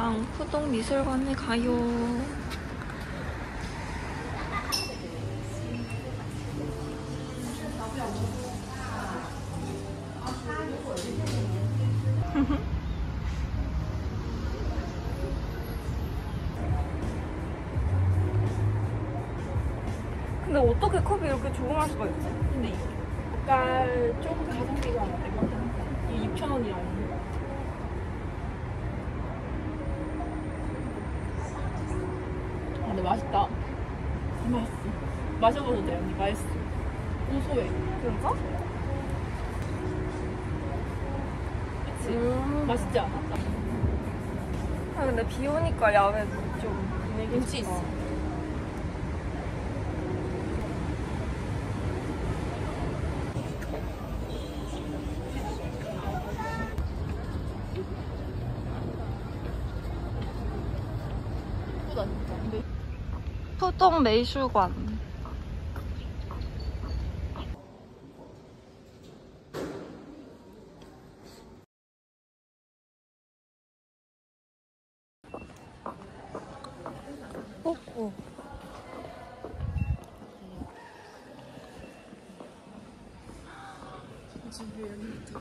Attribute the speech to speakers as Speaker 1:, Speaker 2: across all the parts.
Speaker 1: 저희랑 푸동미술관에 가요. 근데 어떻게 컵이 이렇게 조그만 수가 있지?
Speaker 2: 근데 약간 조금 가성비가 얼마나? 이 6,000원이라는. 근데 맛있다. 맛있어. 마셔봐도 돼, 언니. 맛있어. 고소해.
Speaker 1: 그런가?
Speaker 2: 그치? 맛있지 않아?
Speaker 1: 아 근데 비 오니까 야외 좀
Speaker 2: 운치 있어. 예쁘다, 진짜. 근데
Speaker 1: 푸동미술관. 오.
Speaker 2: 집에 여기 있다.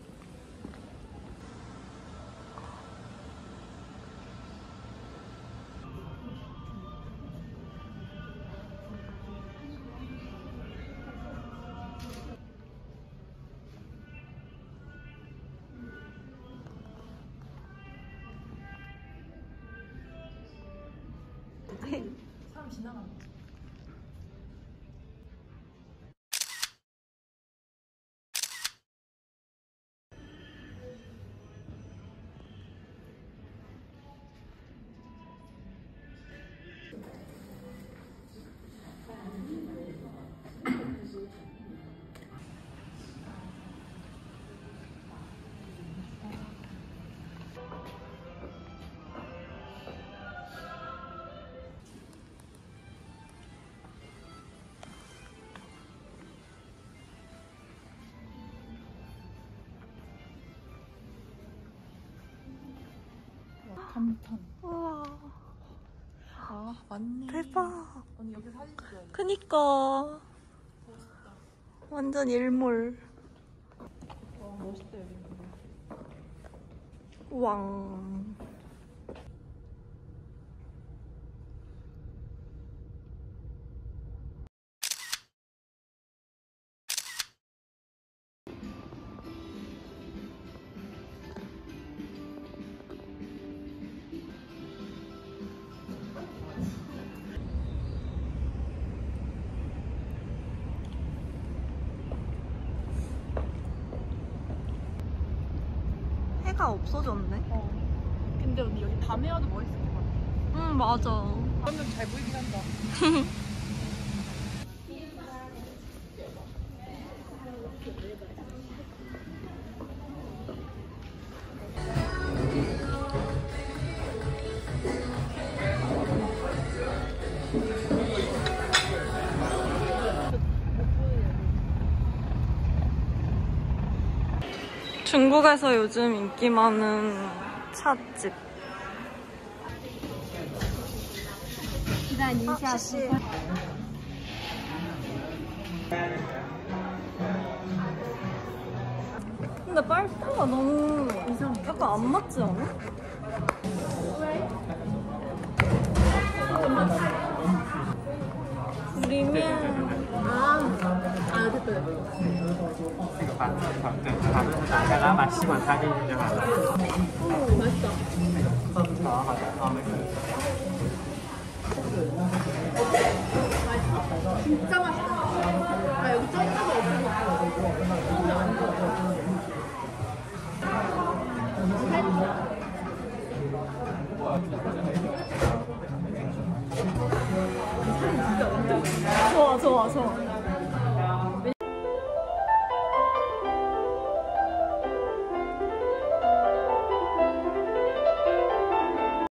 Speaker 2: 사람 지나가는 거지. 감탄.
Speaker 1: 우와.
Speaker 2: 아, 맞네.
Speaker 1: 대박.
Speaker 2: 언니 여기 사진 찍어야 돼.
Speaker 1: 그니까.
Speaker 2: 멋있다.
Speaker 1: 완전 일몰.
Speaker 2: 와, 멋있다, 여기.
Speaker 1: 왕. 해가 없어졌네.
Speaker 2: 근데 언니 여기 밤에 와도 멋있을 것 같아.
Speaker 1: 응, 맞아.
Speaker 2: 완전 잘 보이긴 한다.
Speaker 1: 중국에서 요즘 인기 많은 찻집. 근데 빨대가 너무 이상해. 약간 안 맞지 않아? 우리면
Speaker 2: 됐다.
Speaker 3: 这个把它吸管插进去就好了。
Speaker 2: 맛있다.
Speaker 3: 好好的，好，没事。
Speaker 2: 진짜 맛있다. 아, 여기 쪄있는 거 없어서 처음에 안 좋아. 좋아, 좋아, 좋아.